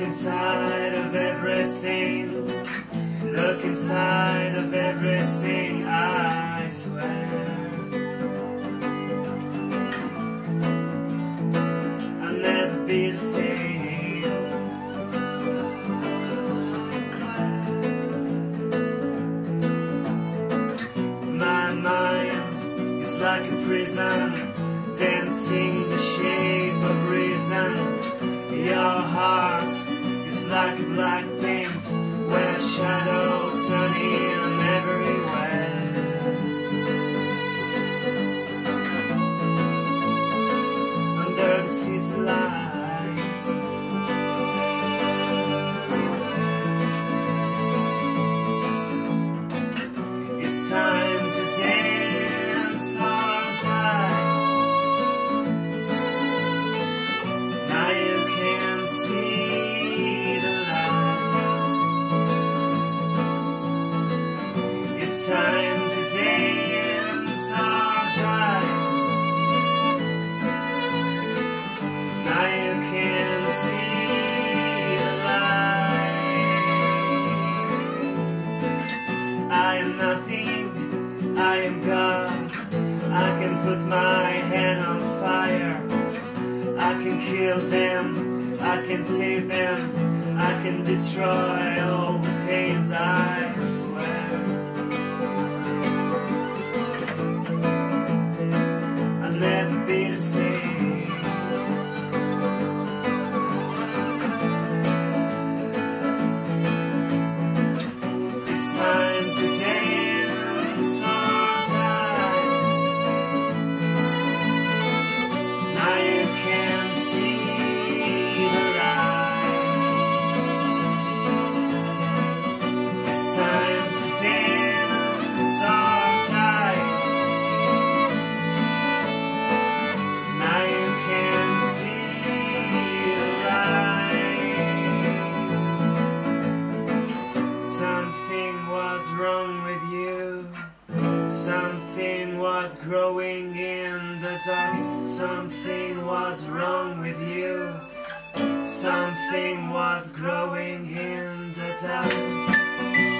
inside of everything. Look inside of everything, I swear. I'll never be the same. My mind is like a prison, dancing the shape of reason. Your heart is like a black paint, where shadow turning everywhere. Under the city lights, it's time to dance or die. Now you can see the light. It's time to dance or die. Now you can see the light. I am nothing, I am God. I can put my hand on fire. I can kill them, I can save them, I can destroy all the pains, I swear. I'll never be the same. It's time to dance or die. Now you can see the light. It's time to dance or die. Now you can see the light. Something was wrong with you. Something was growing in the dark. Something was wrong with you. Something was growing in the dark.